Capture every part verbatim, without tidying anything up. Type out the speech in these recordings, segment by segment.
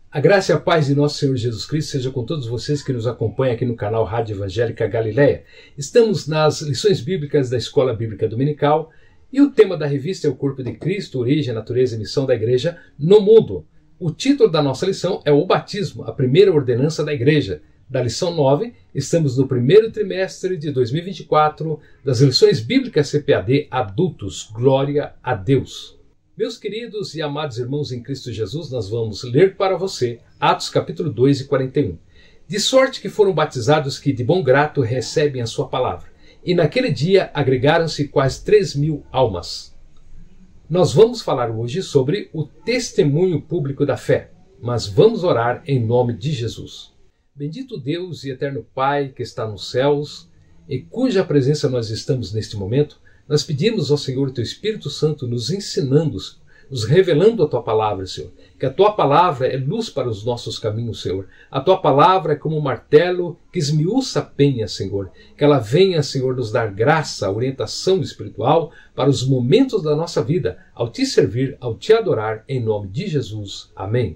A graça e a paz de nosso Senhor Jesus Cristo seja com todos vocês que nos acompanham aqui no canal Rádio Evangélica Galileia. Estamos nas lições bíblicas da Escola Bíblica Dominical e o tema da revista é o Corpo de Cristo, origem, natureza e missão da Igreja no mundo. O título da nossa lição é o Batismo, a primeira ordenança da Igreja. Da lição nove, estamos no primeiro trimestre de dois mil e vinte e quatro das lições bíblicas C P A D Adultos. Glória a Deus! Meus queridos e amados irmãos em Cristo Jesus, nós vamos ler para você Atos capítulo dois e quarenta e um. De sorte que foram batizados que de bom grato recebem a sua palavra. E naquele dia agregaram-se quase três mil almas. Nós vamos falar hoje sobre o testemunho público da fé, mas vamos orar em nome de Jesus. Bendito Deus e eterno Pai que está nos céus, e cuja presença nós estamos neste momento, nós pedimos ao Senhor, Teu Espírito Santo, nos ensinando, nos revelando a Tua palavra, Senhor. Que a Tua palavra é luz para os nossos caminhos, Senhor. A Tua palavra é como um martelo que esmiuça a penha, Senhor. Que ela venha, Senhor, nos dar graça, orientação espiritual para os momentos da nossa vida, ao Te servir, ao Te adorar, em nome de Jesus. Amém.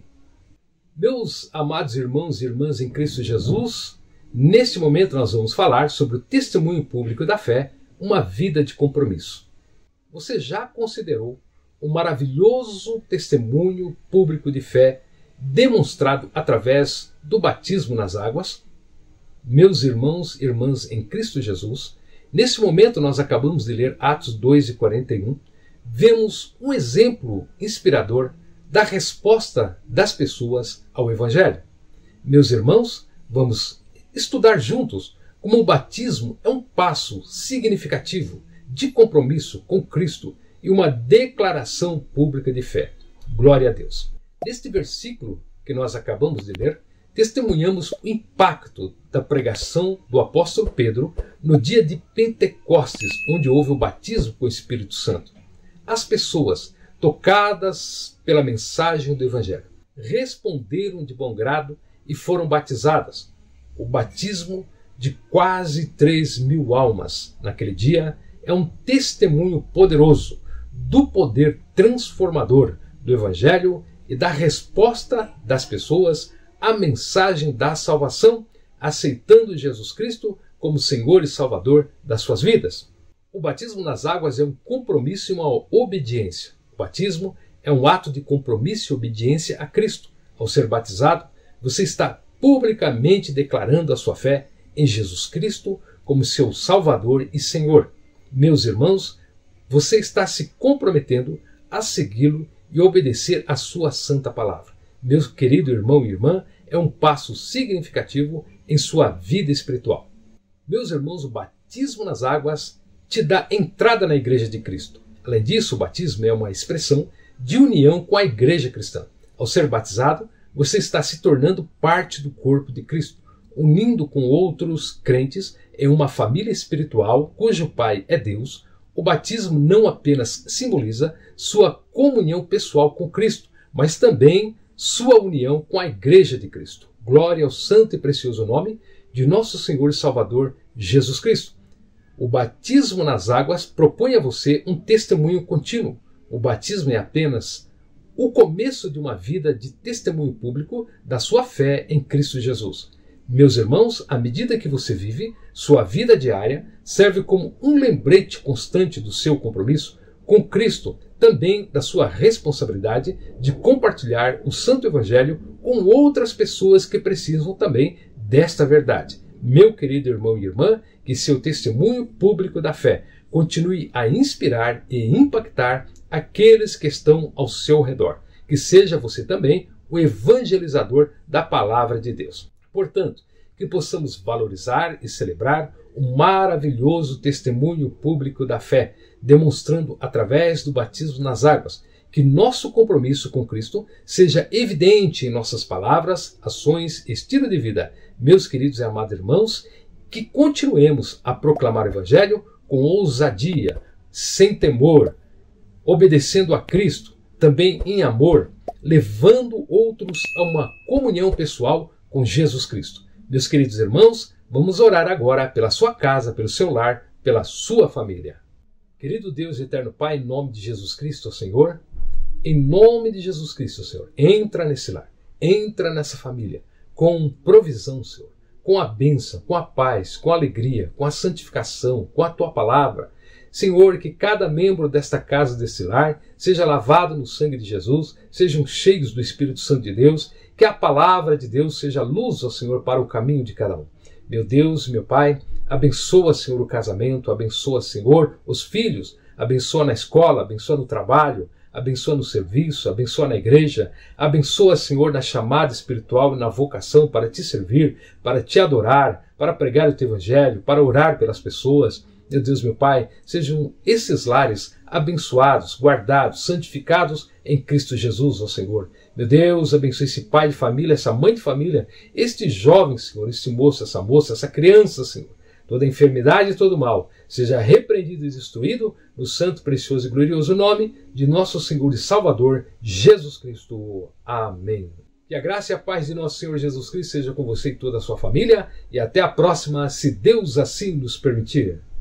Meus amados irmãos e irmãs em Cristo Jesus, neste momento nós vamos falar sobre o testemunho público da fé, uma vida de compromisso. Você já considerou o maravilhoso testemunho público de fé demonstrado através do batismo nas águas? Meus irmãos e irmãs em Cristo Jesus, nesse momento nós acabamos de ler Atos dois e quarenta e um, vemos um exemplo inspirador da resposta das pessoas ao Evangelho. Meus irmãos, vamos estudar juntos como o batismo é um passo significativo de compromisso com Cristo e uma declaração pública de fé. Glória a Deus. Neste versículo que nós acabamos de ler, testemunhamos o impacto da pregação do apóstolo Pedro no dia de Pentecostes, onde houve o batismo com o Espírito Santo. As pessoas, tocadas pela mensagem do Evangelho, responderam de bom grado e foram batizadas. O batismo de quase três mil almas naquele dia é um testemunho poderoso do poder transformador do Evangelho e da resposta das pessoas à mensagem da salvação, aceitando Jesus Cristo como Senhor e Salvador das suas vidas. O batismo nas águas é um compromisso e uma obediência. O batismo é um ato de compromisso e obediência a Cristo. Ao ser batizado, você está publicamente declarando a sua fé em Jesus Cristo como seu Salvador e Senhor. Meus irmãos, você está se comprometendo a segui-lo e obedecer a sua santa palavra. Meu querido irmão e irmã, é um passo significativo em sua vida espiritual. Meus irmãos, o batismo nas águas te dá entrada na Igreja de Cristo. Além disso, o batismo é uma expressão de união com a Igreja cristã. Ao ser batizado, você está se tornando parte do corpo de Cristo, unindo com outros crentes em uma família espiritual cujo Pai é Deus. O batismo não apenas simboliza sua comunhão pessoal com Cristo, mas também sua união com a Igreja de Cristo. Glória ao santo e precioso nome de nosso Senhor e Salvador Jesus Cristo. O batismo nas águas propõe a você um testemunho contínuo. O batismo é apenas o começo de uma vida de testemunho público da sua fé em Cristo Jesus. Meus irmãos, à medida que você vive, sua vida diária serve como um lembrete constante do seu compromisso com Cristo, também da sua responsabilidade de compartilhar o Santo Evangelho com outras pessoas que precisam também desta verdade. Meu querido irmão e irmã, que seu testemunho público da fé continue a inspirar e impactar aqueles que estão ao seu redor. Que seja você também o evangelizador da palavra de Deus. Portanto, que possamos valorizar e celebrar o maravilhoso testemunho público da fé, demonstrando através do batismo nas águas que nosso compromisso com Cristo seja evidente em nossas palavras, ações e estilo de vida. Meus queridos e amados irmãos, que continuemos a proclamar o Evangelho com ousadia, sem temor, obedecendo a Cristo, também em amor, levando outros a uma comunhão pessoal com Jesus Cristo. Meus queridos irmãos, vamos orar agora pela sua casa, pelo seu lar, pela sua família. Querido Deus e eterno Pai, em nome de Jesus Cristo, Senhor, em nome de Jesus Cristo, Senhor, entra nesse lar, entra nessa família com provisão, Senhor, com a bênção, com a paz, com a alegria, com a santificação, com a Tua palavra. Senhor, que cada membro desta casa, desse lar, seja lavado no sangue de Jesus, sejam cheios do Espírito Santo de Deus, que a palavra de Deus seja luz, ó Senhor, para o caminho de cada um. Meu Deus, meu Pai, abençoa, Senhor, o casamento, abençoa, Senhor, os filhos, abençoa na escola, abençoa no trabalho, abençoa no serviço, abençoa na igreja, abençoa, Senhor, na chamada espiritual e na vocação para Te servir, para Te adorar, para pregar o Teu Evangelho, para orar pelas pessoas. Meu Deus, meu Pai, sejam esses lares abençoados, guardados, santificados em Cristo Jesus, ó Senhor. Meu Deus, abençoe esse pai de família, essa mãe de família, este jovem, Senhor, este moço, essa moça, essa criança, Senhor. Toda enfermidade e todo mal seja repreendido e destruído no santo, precioso e glorioso nome de nosso Senhor e Salvador, Jesus Cristo. Amém. Que a graça e a paz de nosso Senhor Jesus Cristo seja com você e toda a sua família, e até a próxima, se Deus assim nos permitir.